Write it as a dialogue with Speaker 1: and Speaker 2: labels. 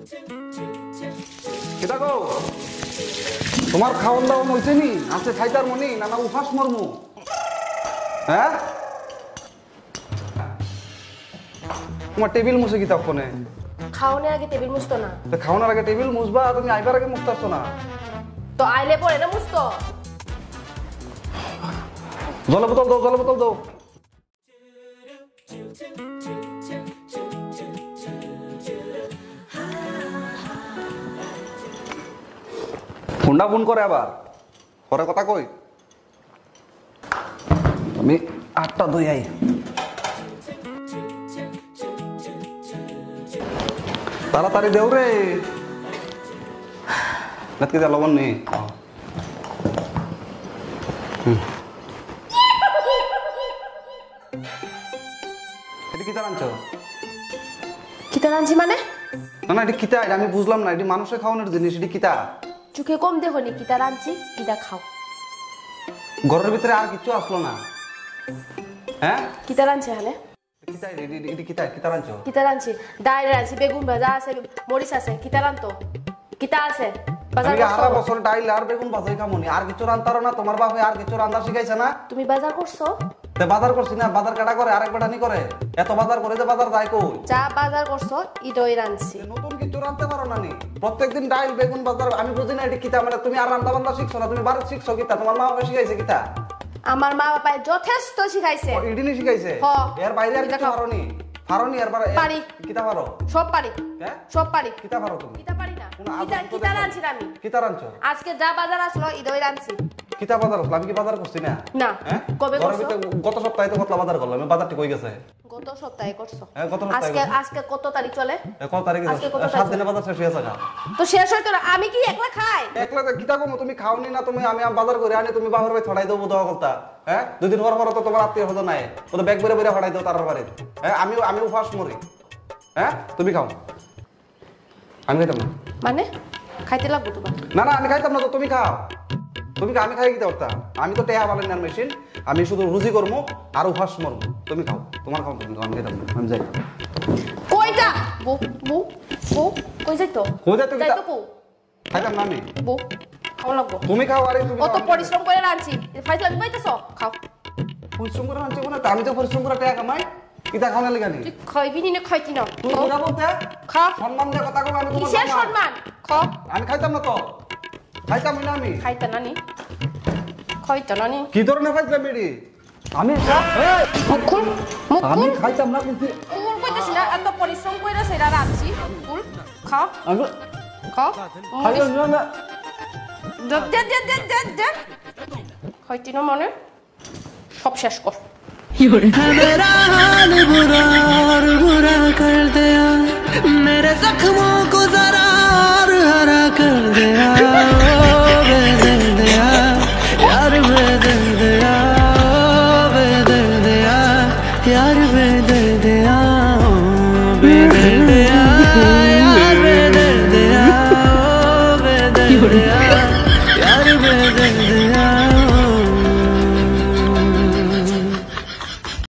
Speaker 1: কেটা গো তোমার খাওয়ান দাওয়া হইছে নি আছে খাইতার মনি না না উপাস মরমু হ্যাঁ তোমার টেবিল মুছে কি তখনে
Speaker 2: খাওয়ানোর আগে টেবিল মুছতো না
Speaker 1: তো খাওয়ানোর আগে টেবিল মুছবা তুমি আইবার আগে মুছতে আসছো না
Speaker 2: তো আইলে পরে না মুছতো
Speaker 1: জল বোতল দাও ফোনটা ফোন করে আবার পরে কথা কই আমি 8টা দই আই তাড়াতাড়ি দেও রে নাকি যা লবণ নেই এটা কি তার আনছো
Speaker 2: কিতা রাঁধছি মানে
Speaker 1: না না এটা কিতা আমি বুঝলাম না এটা মানুষের খাওয়ানোর জিনিস এটা কিতা
Speaker 2: চোখে কম দেখো নি কিতা রাঁধছি কিতা খাও
Speaker 1: ঘরের ভিতরে আর কিছু আসলো না হ্যাঁ
Speaker 2: কিতা রাঁধছি হালে
Speaker 1: কিতা এটা কিতা আনছো
Speaker 2: কিতা রাঁধছি ডাল রাঁধছি বেগুন ভাজা আছে মরিচ আছে কিতা রাঁধতো কিতা আছে বাজার
Speaker 1: আমি
Speaker 2: করছো?
Speaker 1: 8 বছর ডাইল আর বেগুন ভাজাই খামনি আর কিছু রান্তারো না তোমার বাপে আর কিছু রান্না শিখাইছে না
Speaker 2: তুমি বাজার করছো
Speaker 1: তে বাজার করছি না বাজার কাটা করে আরেক বেটা নি করে এত বাজার করে যে বাজার যায় কই
Speaker 2: যা বাজার করছো ইদই রাঁধছি
Speaker 1: নতুন কিছু রান্তে পারো না নি প্রত্যেকদিন ডাইল বেগুন বাজার আমি বুঝি না এটা কিতা মানে তুমি আর রান্না বান্না শিখছো না তুমি বাড়ি শিখছো কিতা তোমার মা বাবা শিখাইছে কিতা
Speaker 2: আমার মা বাবাই যথেষ্ট শিখাইছে
Speaker 1: ইডিনি শিখাইছে এর বাইরে আর কিছু পারোনি আর
Speaker 2: পারি
Speaker 1: কিতা পারো
Speaker 2: সব পারি
Speaker 1: হ্যাঁ
Speaker 2: সব পারি
Speaker 1: কিতা পারো তুমি
Speaker 2: কিতা পারি না
Speaker 1: কোনো আদর তো
Speaker 2: কিতা
Speaker 1: দেখো।
Speaker 2: রাঁধছি আমি
Speaker 1: কিতা রাঁধছো
Speaker 2: আজকে যা বাজার আসলো ইদই রাঁধছি
Speaker 1: কিতা বাজার আসলো আমি কি বাজার করছি না
Speaker 2: না
Speaker 1: হ্যাঁ
Speaker 2: কবে
Speaker 1: ঘরের
Speaker 2: করছো
Speaker 1: ভিতরে গত সপ্তাহে তো কতলা বাজার করলাম বাজারটি কই গেছে
Speaker 2: গত সপ্তাহে করছো
Speaker 1: হ্যাঁ গত সপ্তাহে
Speaker 2: আজকে আজকে কত তারিখ চলে
Speaker 1: কত তারিখে
Speaker 2: আজকে কত
Speaker 1: 7
Speaker 2: তারিখ?
Speaker 1: দিনের বাজার শেষ হয়েছে না
Speaker 2: তো শেষ হইতো না আমি কি একলা খাই
Speaker 1: একলা কিতা কম তুমি খাওনি না তুমি আমি বাজার করে আনি তুমি বাবার ভাই ছড়াই দেবো দেওয়া কথা হ্যাঁ দুদিন পর পর তো তোমার আত্মীয় হতো নাই ও তো ব্যাগ বেরে বেরে ছড়াই দেবো তার বাড়ি হ্যাঁ আমি উপাস মরি হ্যাঁ তুমি খাও আমি খাইতাম না
Speaker 2: মানে খাইতে লাগবো তোমার
Speaker 1: না না আমি খাইতাম না তো তুমি খাও আমি খাই দিতে পারতাম আমি তো টেহা বালেন না মেশিন আমি শুধু রুজি করবো আর উপাস মরবো তুমি খাও তোমার খাও তুমি আমি খাইতাম না আমি যাই
Speaker 2: কই যা বউ বউ বউ কই যাইতো
Speaker 1: কই যাইতো
Speaker 2: যাইতো কো
Speaker 1: খাইতাম না আমি
Speaker 2: বউ খাও লাগবো
Speaker 1: তুমি খাও আরে তুমি
Speaker 2: কত পরিশ্রম করে রাঁধছি ফাইজলামি পাইতেছ খাও
Speaker 1: পরিশ্রম করে আনছি না আমি তো পরিশ্রম করে টাকা কামাই কিতা খাওয়া লাগা নি
Speaker 2: তুই খাইবি নি না খাইতি না
Speaker 1: তুই বুড়া বলতে
Speaker 2: খা
Speaker 1: সম্মান দিয়ে কথা কও আমি তোমার
Speaker 2: কিসের
Speaker 1: জামাই।
Speaker 2: সম্মান খা
Speaker 1: আমি খাইতাম না তো খাইতাম না আমি
Speaker 2: খাইতে নানি খাইতে নানি
Speaker 1: কি ধরনের খাইতাম মেডি আমি
Speaker 2: মুখ খুল মুখ
Speaker 1: আমি
Speaker 2: খুল
Speaker 1: খাইতাম না কিন্তু
Speaker 2: কুল কইতেছি না এত পরিশ্রম কইরা সেটা রাঁধছি কুল খা
Speaker 1: আমি
Speaker 2: খা
Speaker 1: খাইতাম না
Speaker 2: দে দে দে দে দে দে খাইতি না মানে সব শেষ কর
Speaker 3: मेरा हाल बुरा और बुरा कर दिया मेरे जख्मों को जरा और हरा कर दिया